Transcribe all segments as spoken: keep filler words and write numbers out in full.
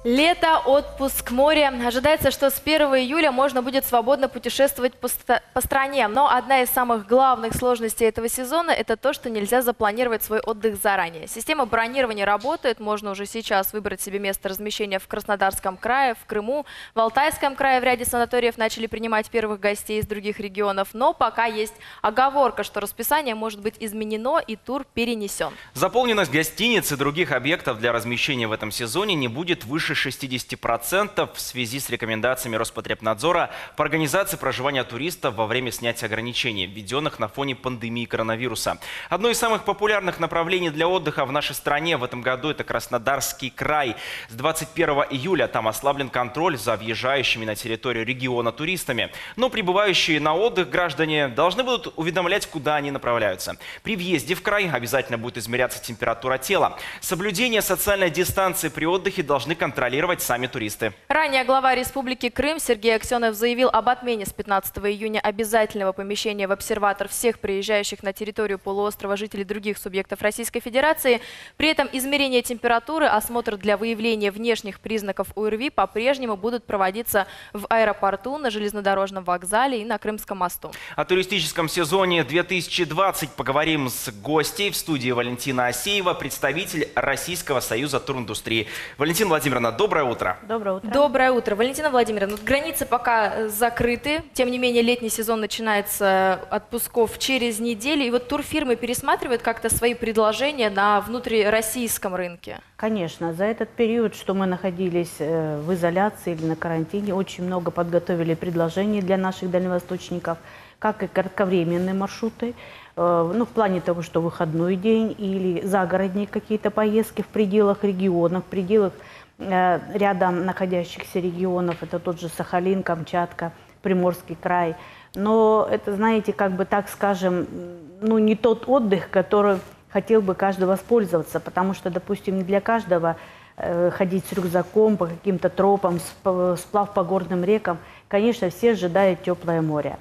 Лето, отпуск, море. Ожидается, что с первого июля можно будет свободно путешествовать по, по стране. Но одна из самых главных сложностей этого сезона – это то, что нельзя запланировать свой отдых заранее. Система бронирования работает. Можно уже сейчас выбрать себе место размещения в Краснодарском крае, в Крыму. В Алтайском крае в ряде санаториев начали принимать первых гостей из других регионов. Но пока есть оговорка, что расписание может быть изменено и тур перенесен. Заполненность гостиниц и других объектов для размещения в этом сезоне не будет выше шестидесяти процентов в связи с рекомендациями Роспотребнадзора по организации проживания туристов во время снятия ограничений, введенных на фоне пандемии коронавируса. Одно из самых популярных направлений для отдыха в нашей стране в этом году – это Краснодарский край. С двадцать первого июля там ослаблен контроль за въезжающими на территорию региона туристами. Но прибывающие на отдых граждане должны будут уведомлять, куда они направляются. При въезде в край обязательно будет измеряться температура тела. Соблюдение социальной дистанции при отдыхе должны контролировать сами туристы. Ранее глава Республики Крым Сергей Аксенов заявил об отмене с пятнадцатого июня обязательного помещения в обсерватор всех приезжающих на территорию полуострова жителей других субъектов Российской Федерации. При этом измерение температуры, осмотр для выявления внешних признаков ОРВИ по-прежнему будут проводиться в аэропорту, на железнодорожном вокзале и на Крымском мосту. О туристическом сезоне две тысячи двадцать поговорим с гостьей. В студии Валентина Асеева, представитель Российского союза туриндустрии. Валентина Владимировна, доброе утро. Доброе утро. Доброе утро. Валентина Владимировна, границы пока закрыты. Тем не менее, летний сезон начинается отпусков через неделю. И вот турфирмы пересматривают как-то свои предложения на внутрироссийском рынке? Конечно. За этот период, что мы находились в изоляции или на карантине, очень много подготовили предложений для наших дальневосточников, как и кратковременные маршруты, ну, в плане того, что выходной день или загородные какие-то поездки в пределах регионов, в пределах рядом находящихся регионов, это тот же Сахалин, Камчатка, Приморский край. Но это, знаете, как бы так скажем, ну не тот отдых, который хотел бы каждый воспользоваться, потому что, допустим, не для каждого э, ходить с рюкзаком по каким-то тропам, сплав по горным рекам, конечно, все ожидают теплое море.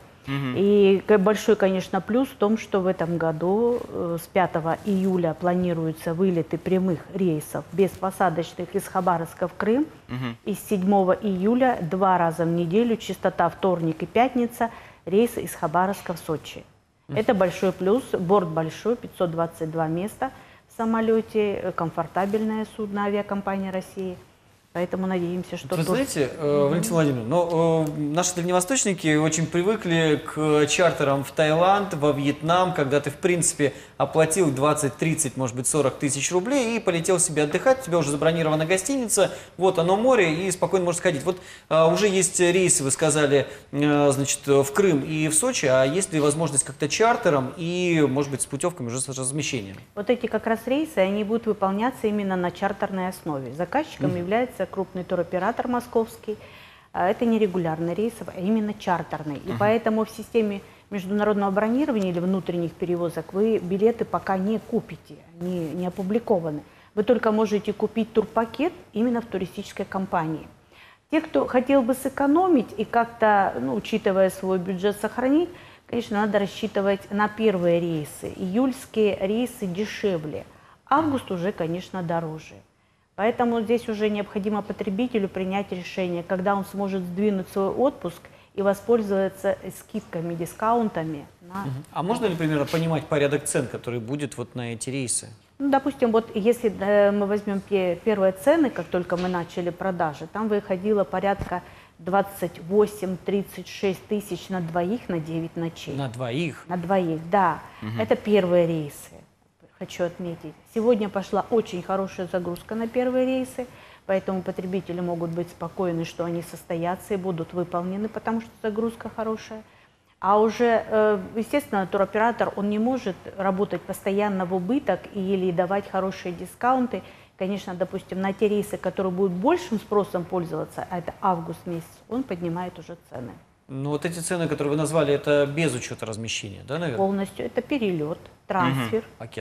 И большой, конечно, плюс в том, что в этом году с пятого июля планируются вылеты прямых рейсов беспосадочных из Хабаровска в Крым. Угу. И с седьмого июля два раза в неделю, частота вторник и пятница, рейсы из Хабаровска в Сочи. Угу. Это большой плюс. Борт большой, пятьсот двадцать два места в самолете, комфортабельное судно авиакомпании России. Поэтому надеемся, что... Вы знаете, э, Валентина Владимировна, но, э, наши дальневосточники очень привыкли к чартерам в Таиланд, во Вьетнам, когда ты, в принципе, оплатил двадцать, тридцать, может быть, сорок тысяч рублей и полетел себе отдыхать, у тебя уже забронирована гостиница, вот оно море, и спокойно можешь сходить. Вот э, уже есть рейсы, вы сказали, э, значит, в Крым и в Сочи, а есть ли возможность как-то чартером и, может быть, с путевками, уже с размещением? Вот эти как раз рейсы, они будут выполняться именно на чартерной основе. Заказчиком mm. является крупный туроператор московский. Это не регулярный рейс, а именно чартерный. И uh-huh. поэтому в системе международного бронирования или внутренних перевозок вы билеты пока не купите, они не опубликованы. Вы только можете купить турпакет именно в туристической компании. Те, кто хотел бы сэкономить и как-то, ну, учитывая свой бюджет, сохранить, конечно, надо рассчитывать на первые рейсы. Июльские рейсы дешевле, август уже, конечно, дороже. Поэтому здесь уже необходимо потребителю принять решение, когда он сможет сдвинуть свой отпуск и воспользоваться скидками, дискаунтами. На... А можно ли примерно понимать порядок цен, который будет вот на эти рейсы? Ну, допустим, вот если э, мы возьмем первые цены, как только мы начали продажи, там выходило порядка двадцать восемь — тридцать шесть тысяч на двоих на девять ночей. На двоих? На двоих, да. Угу. Это первые рейсы. Хочу отметить. Сегодня пошла очень хорошая загрузка на первые рейсы, поэтому потребители могут быть спокойны, что они состоятся и будут выполнены, потому что загрузка хорошая. А уже, естественно, туроператор, он не может работать постоянно в убыток или давать хорошие дискаунты. Конечно, допустим, на те рейсы, которые будут большим спросом пользоваться, а это август месяц, он поднимает уже цены. Ну вот эти цены, которые вы назвали, это без учета размещения, да, наверное? Полностью. Это перелет, трансфер. Угу. Пакет.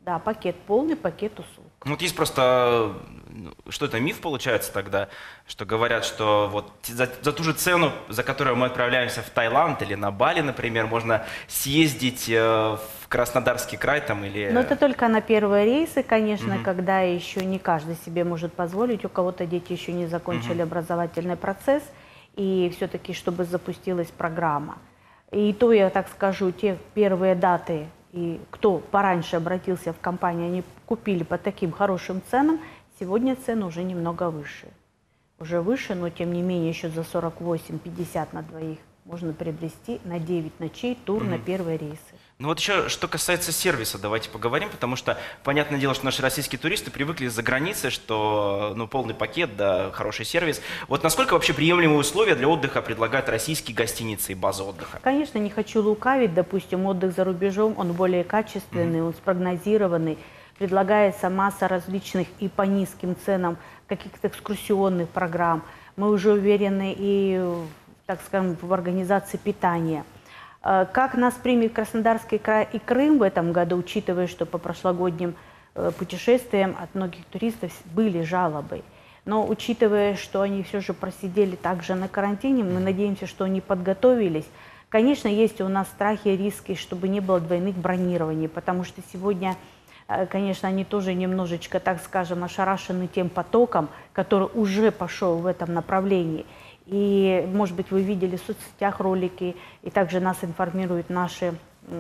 Да, пакет, полный пакет услуг. Ну, вот есть просто, ну, что это, миф получается тогда, что говорят, что вот за, за ту же цену, за которую мы отправляемся в Таиланд или на Бали, например, можно съездить э, в Краснодарский край там или... Но это только на первые рейсы, конечно, mm-hmm. когда еще не каждый себе может позволить, у кого-то дети еще не закончили mm-hmm. образовательный процесс, и все-таки, чтобы запустилась программа. И то, я так скажу, те первые даты, и кто пораньше обратился в компанию, они купили по таким хорошим ценам, сегодня цены уже немного выше. Уже выше, но тем не менее еще за сорок восемь пятьдесят на двоих можно приобрести на девять ночей тур mm-hmm. на первые рейсы. Ну вот еще, что касается сервиса, давайте поговорим, потому что, понятное дело, что наши российские туристы привыкли за границей, что, ну, полный пакет, да, хороший сервис. Вот насколько вообще приемлемые условия для отдыха предлагают российские гостиницы и базы отдыха? Конечно, не хочу лукавить, допустим, отдых за рубежом, он более качественный, mm-hmm. он спрогнозированный, предлагается масса различных и по низким ценам каких-то экскурсионных программ. Мы уже уверены и, так скажем, в организации питания. Как нас примет Краснодарский край и Крым в этом году, учитывая, что по прошлогодним путешествиям от многих туристов были жалобы. Но учитывая, что они все же просидели также на карантине, мы надеемся, что они подготовились. Конечно, есть у нас страхи и риски, чтобы не было двойных бронирований, потому что сегодня, конечно, они тоже немножечко, так скажем, ошарашены тем потоком, который уже пошел в этом направлении. И, может быть, вы видели в соцсетях ролики, и также нас информируют наши,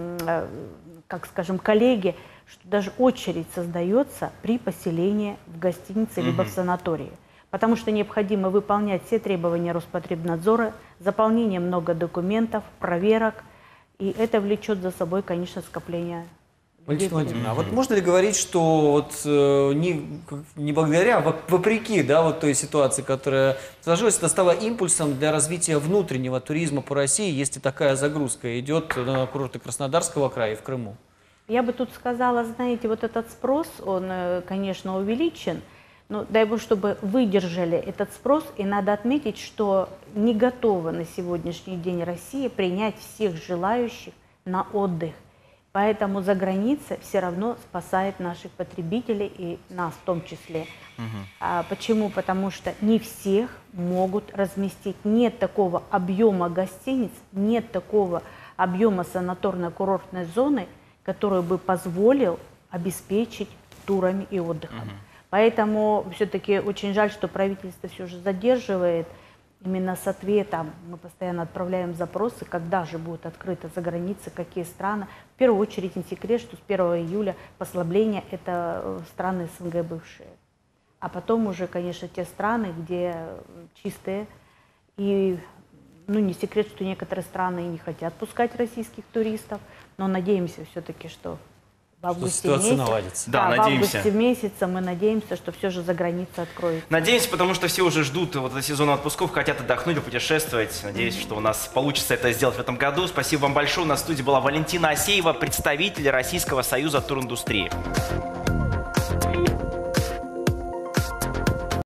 как скажем, коллеги, что даже очередь создается при поселении в гостинице либо в санатории. Потому что необходимо выполнять все требования Роспотребнадзора, заполнение много документов, проверок, и это влечет за собой, конечно, скопление. Валентина Владимировна, а вот можно ли говорить, что вот э, не, не благодаря, а вопреки, да, вот той ситуации, которая сложилась, это стало импульсом для развития внутреннего туризма по России, если такая загрузка идет на курорты Краснодарского края и в Крыму? Я бы тут сказала, знаете, вот этот спрос, он, конечно, увеличен, но дай бог, чтобы выдержали этот спрос, и надо отметить, что не готова на сегодняшний день Россия принять всех желающих на отдых. Поэтому за граница все равно спасает наших потребителей и нас в том числе. Угу. А, почему? Потому что не всех могут разместить. Нет такого объема гостиниц, нет такого объема санаторно-курортной зоны, который бы позволил обеспечить турами и отдыхом. Угу. Поэтому все-таки очень жаль, что правительство все же задерживает именно с ответом. Мы постоянно отправляем запросы, когда же будет открыто за границей, какие страны. В первую очередь не секрет, что с первого июля послабление – это страны СНГ бывшие. А потом уже, конечно, те страны, где чистые. И ну, не секрет, что некоторые страны не хотят пускать российских туристов, но надеемся все-таки, что в августе месяце, да, да, надеемся. в августе месяце мы надеемся, что все же за граница откроется. Надеемся, потому что все уже ждут вот этого сезона отпусков, хотят отдохнуть, путешествовать. Надеюсь, mm-hmm. что у нас получится это сделать в этом году. Спасибо вам большое. У нас в студии была Валентина Асеева, представитель Российского союза туриндустрии.